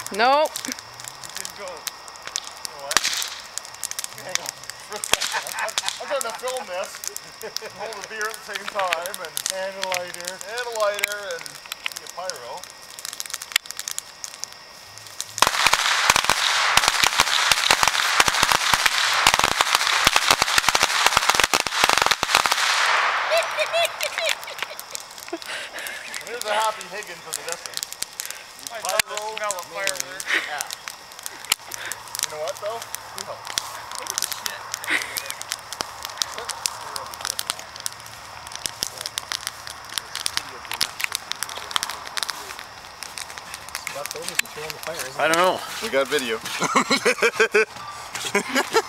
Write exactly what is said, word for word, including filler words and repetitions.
Nope. It didn't go. You know what? Hang on. I'm trying to film this, hold a beer at the same time, and, and a lighter, and a lighter, and a pyro. Here's a happy Higgins in the distance. I love the smell of fireworks. Yeah. You know what though? No. Look at the shit. Left over to throw on the fire, isn't it? I don't know. We got video.